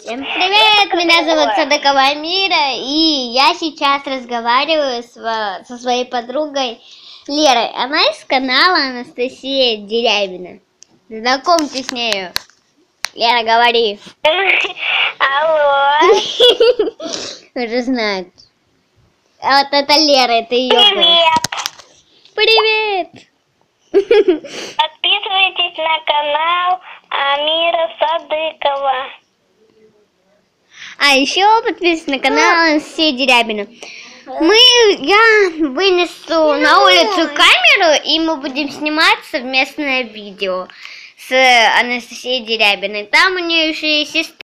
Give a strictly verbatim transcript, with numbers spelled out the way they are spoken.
Всем привет! Меня зовут Садыкова Мира, и я сейчас разговариваю с, со своей подругой Лерой. Она из канала Анастасия Дерябина. Знакомьтесь с нею. Лера, говори. Алло. Уже знают. А вот это Лера, это ее голос. Привет. Привет! Подписывайтесь на канал Амира Садыкова. А еще подписывайтесь на канал Анастасия Дерябина. Мы, я вынесу на улицу камеру, и мы будем снимать совместное видео с Анастасией Дерябиной. Там у нее еще есть сестра.